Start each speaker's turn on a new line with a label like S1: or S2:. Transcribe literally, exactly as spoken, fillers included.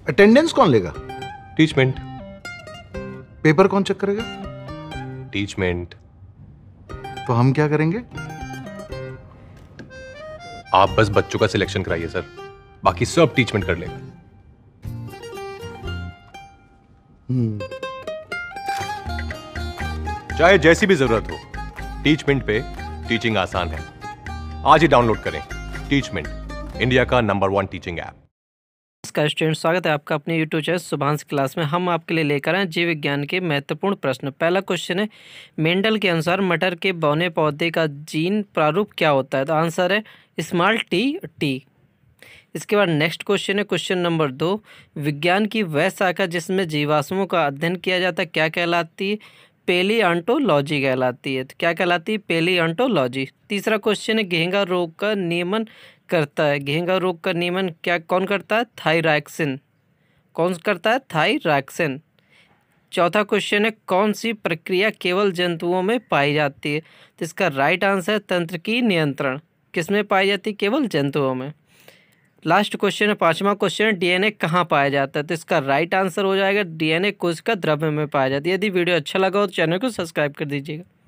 S1: Attendance कौन लेगा?
S2: Teachment.
S1: Paper कौन चेक करेगा?
S2: टीचमेंट।
S1: तो हम क्या करेंगे?
S2: आप बस बच्चों का सिलेक्शन कराइए सर, बाकी सब टीचमेंट कर लेगा। चाहे जैसी भी जरूरत हो, टीचमेंट पे टीचिंग आसान है। आज ही डाउनलोड करें टीचमेंट, इंडिया का नंबर वन टीचिंग ऐप।
S3: नमस्कार स्टूडेंट, स्वागत है आपका अपने यूट्यूब चैनल सुभांश क्लास में। हम आपके लिए लेकर आए जीव विज्ञान के महत्वपूर्ण प्रश्न। पहला क्वेश्चन है, मेंडल के अनुसार मटर के बौने पौधे का जीन प्रारूप क्या होता है? तो आंसर है स्मॉल टी टी। इसके बाद नेक्स्ट क्वेश्चन है क्वेश्चन नंबर दो, विज्ञान की वह शाखा जिसमें जीवाश्मों का अध्ययन किया जाता है क्या कहलाती है? पेलियोंटोलॉजी कहलाती है। तो क्या कहलाती है? पेलियोंटोलॉजी। तीसरा क्वेश्चन है, घेंघा रोग का नियमन करता है। घेंघा रोग का नियमन क्या कौन करता है? थायरॉक्सिन। कौन करता है? थायरॉक्सिन। चौथा क्वेश्चन है, कौन सी प्रक्रिया केवल जंतुओं में पाई जाती है? तो इसका राइट आंसर है तंत्रिकी नियंत्रण। किस में पाई जाती है? केवल जंतुओं में। लास्ट क्वेश्चन है, पांचवा क्वेश्चन है, डीएनए कहाँ पाया जाता है? तो इसका राइट आंसर हो जाएगा डीएनए कोशिका द्रव्य में पाया जाती है। यदि वीडियो अच्छा लगा हो तो चैनल को सब्सक्राइब कर दीजिएगा।